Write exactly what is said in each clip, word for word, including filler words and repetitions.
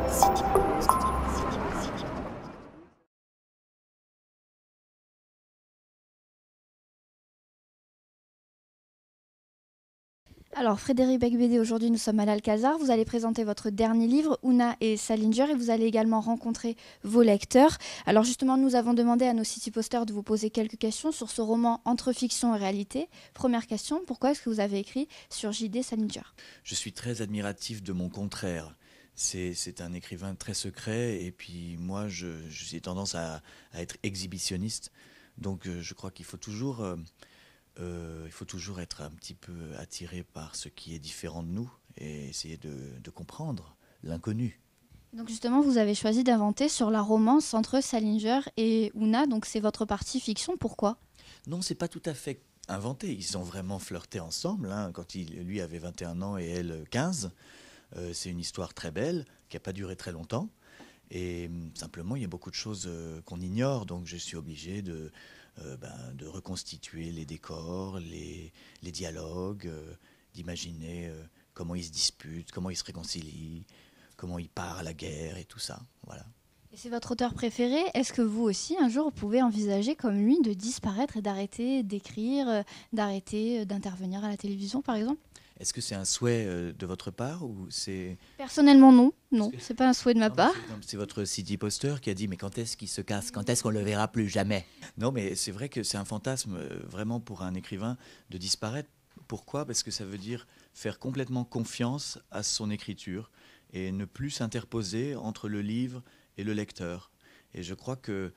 Alors Frédéric Beigbeder, aujourd'hui nous sommes à l'Alcazar. Vous allez présenter votre dernier livre, Oona et Salinger, et vous allez également rencontrer vos lecteurs. Alors justement, nous avons demandé à nos city posters de vous poser quelques questions sur ce roman entre fiction et réalité. Première question, pourquoi est-ce que vous avez écrit sur J D Salinger? Je suis très admiratif de mon contraire. C'est, c'est un écrivain très secret, et puis moi je, j'ai tendance à, à être exhibitionniste. Donc euh, je crois qu'il faut toujours... Euh, Euh, il faut toujours être un petit peu attiré par ce qui est différent de nous et essayer de, de comprendre l'inconnu. Donc justement, vous avez choisi d'inventer sur la romance entre Salinger et Oona, donc c'est votre partie fiction, pourquoi? Non, c'est pas tout à fait inventé. Ils ont vraiment flirté ensemble, hein, quand il, lui avait vingt et un ans et elle quinze. Euh, c'est une histoire très belle qui n'a pas duré très longtemps. Et simplement, il y a beaucoup de choses euh, qu'on ignore, donc je suis obligé de, euh, ben, de reconstituer les décors, les, les dialogues, euh, d'imaginer euh, comment ils se disputent, comment ils se réconcilient, comment ils partent à la guerre et tout ça. Voilà. Et c'est votre auteur préféré. Est-ce que vous aussi, un jour, vous pouvez envisager comme lui de disparaître et d'arrêter d'écrire, euh, d'arrêter euh, d'intervenir à la télévision, par exemple? Est-ce que c'est un souhait euh, de votre part ou c'est... Personnellement, non. Non, que... c'est pas un souhait de ma non, part. C'est, non, c'est votre city poster qui a dit mais quand est-ce qu'il se casse? Quand est-ce qu'on le verra plus jamais? Non, mais c'est vrai que c'est un fantasme euh, vraiment pour un écrivain de disparaître. Pourquoi? Parce que ça veut dire faire complètement confiance à son écriture et ne plus s'interposer entre le livre et le lecteur. Et je crois que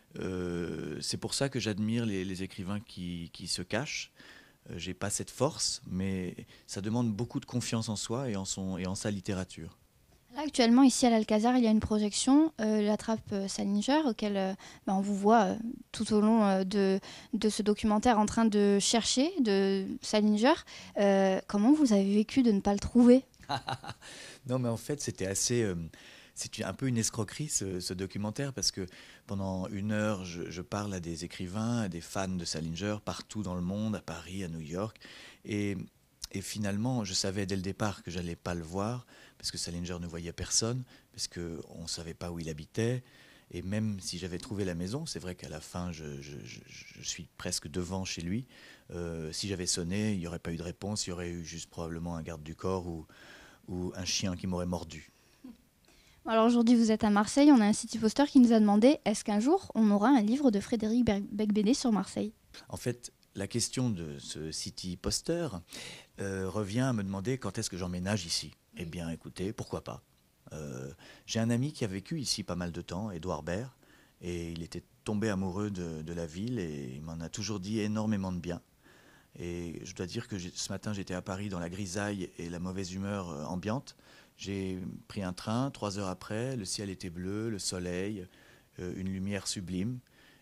euh, c'est pour ça que j'admire les, les écrivains qui, qui se cachent. Euh, j'ai pas cette force, mais ça demande beaucoup de confiance en soi et en, son, et en sa littérature. Là, actuellement, ici à l'Alcazar, il y a une projection, euh, La Trappe euh, Salinger, auquel euh, ben, on vous voit euh, tout au long euh, de, de ce documentaire en train de chercher de Salinger. Euh, comment vous avez vécu de ne pas le trouver? Non, mais en fait, c'était assez... Euh, c'est un peu une escroquerie, ce, ce documentaire, parce que pendant une heure, je, je parle à des écrivains, à des fans de Salinger, partout dans le monde, à Paris, à New York. Et, et finalement, je savais dès le départ que j'allais pas le voir, parce que Salinger ne voyait personne, parce qu'on ne savait pas où il habitait. Et même si j'avais trouvé la maison, c'est vrai qu'à la fin, je, je, je, je suis presque devant chez lui. Euh, si j'avais sonné, il n'y aurait pas eu de réponse, il y aurait eu juste probablement un garde du corps ou, ou un chien qui m'aurait mordu. Alors aujourd'hui, vous êtes à Marseille. On a un city poster qui nous a demandé est-ce qu'un jour, on aura un livre de Frédéric Beigbeder sur Marseille? En fait, la question de ce city poster euh, revient à me demander quand est-ce que j'emménage ici. Eh bien, écoutez, pourquoi pas. Euh, j'ai un ami qui a vécu ici pas mal de temps, Édouard Baird, et il était tombé amoureux de, de la ville et il m'en a toujours dit énormément de bien. Et je dois dire que ce matin, j'étais à Paris dans la grisaille et la mauvaise humeur euh, ambiante. J'ai pris un train, trois heures après, le ciel était bleu, le soleil, euh, une lumière sublime.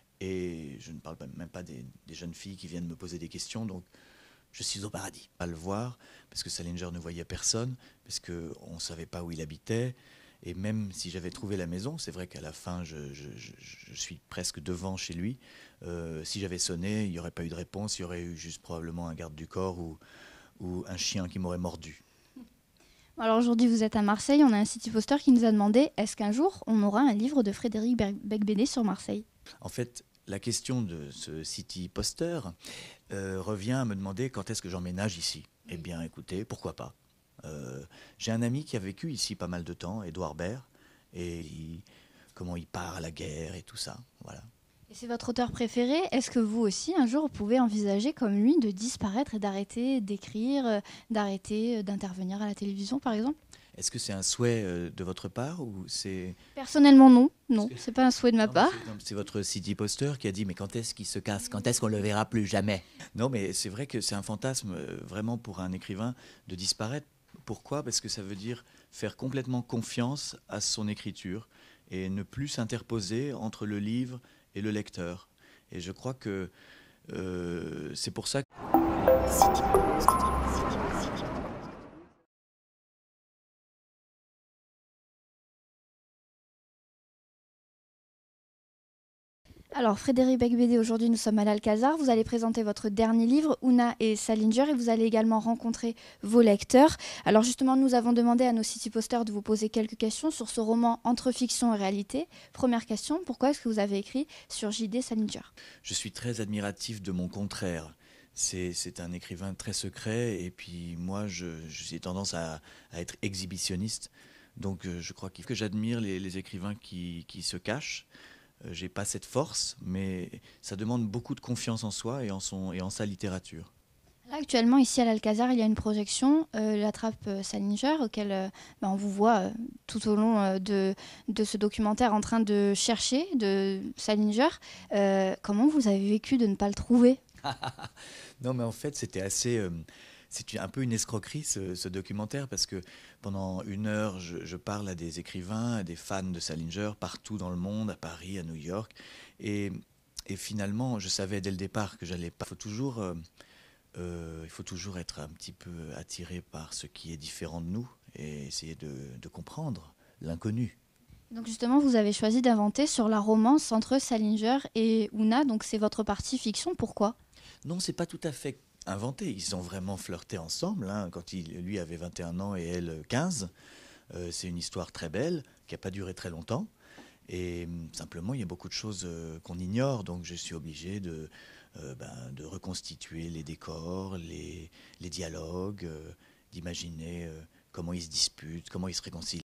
Et je ne parle même pas des, des jeunes filles qui viennent me poser des questions, donc je suis au paradis. À le voir, parce que Salinger ne voyait personne, parce qu'on ne savait pas où il habitait. Et même si j'avais trouvé la maison, c'est vrai qu'à la fin, je, je, je, je suis presque devant chez lui. Euh, si j'avais sonné, il n'y aurait pas eu de réponse, il y aurait eu juste probablement un garde du corps ou, ou un chien qui m'aurait mordu. Alors aujourd'hui, vous êtes à Marseille. On a un city poster qui nous a demandé est-ce qu'un jour, on aura un livre de Frédéric Beigbeder sur Marseille? En fait, la question de ce city poster euh, revient à me demander quand est-ce que j'emménage ici. Eh bien, écoutez, pourquoi pas. Euh, j'ai un ami qui a vécu ici pas mal de temps, Édouard Baird, et il, comment il part à la guerre et tout ça. Voilà. Et c'est votre auteur préféré. Est-ce que vous aussi, un jour, vous pouvez envisager comme lui de disparaître et d'arrêter d'écrire, euh, d'arrêter euh, d'intervenir à la télévision, par exemple? Est-ce que c'est un souhait euh, de votre part ou c'est... Personnellement, non. Non, que... c'est pas un souhait de ma non, part. c'est, non, c'est votre city poster qui a dit mais quand est-ce qu'il se casse? Quand est-ce qu'on le verra plus jamais? Non, mais c'est vrai que c'est un fantasme euh, vraiment pour un écrivain de disparaître. Pourquoi? Parce que ça veut dire faire complètement confiance à son écriture et ne plus s'interposer entre le livre et le lecteur. Et je crois que euh, c'est pour ça que... Alors, Frédéric Becbédé, aujourd'hui nous sommes à l'Alcazar. Vous allez présenter votre dernier livre, Oona et Salinger, et vous allez également rencontrer vos lecteurs. Alors justement, nous avons demandé à nos city posters de vous poser quelques questions sur ce roman entre fiction et réalité. Première question, pourquoi est-ce que vous avez écrit sur J D Salinger? Je suis très admiratif de mon contraire. C'est, c'est un écrivain très secret et puis moi je, j'ai tendance à, à être exhibitionniste. Donc euh, je crois que j'admire les, les écrivains qui, qui se cachent. Euh, j'ai pas cette force, mais ça demande beaucoup de confiance en soi et en, son, et en sa littérature. Là, actuellement, ici à l'Alcazar, il y a une projection, euh, La Trappe euh, Salinger, auquel euh, ben, on vous voit euh, tout au long euh, de, de ce documentaire en train de chercher de Salinger. Euh, comment vous avez vécu de ne pas le trouver? Non, mais en fait, c'était assez. Euh, c'est un peu une escroquerie ce, ce documentaire parce que pendant une heure, je, je parle à des écrivains, à des fans de Salinger partout dans le monde, à Paris, à New York. Et, et finalement, je savais dès le départ que j'allais pas. Il faut toujours, euh, euh, il faut toujours être un petit peu attiré par ce qui est différent de nous et essayer de, de comprendre l'inconnu. Donc justement, vous avez choisi d'inventer sur la romance entre Salinger et Oona, donc c'est votre partie fiction, pourquoi? Non, c'est pas tout à fait inventé. Ils ont vraiment flirté ensemble hein, quand il, lui avait vingt et un ans et elle quinze. Euh, c'est une histoire très belle qui n'a pas duré très longtemps. Et hum, simplement, il y a beaucoup de choses euh, qu'on ignore. Donc, je suis obligé de, euh, ben, de reconstituer les décors, les, les dialogues, euh, d'imaginer euh, comment ils se disputent, comment ils se réconcilient.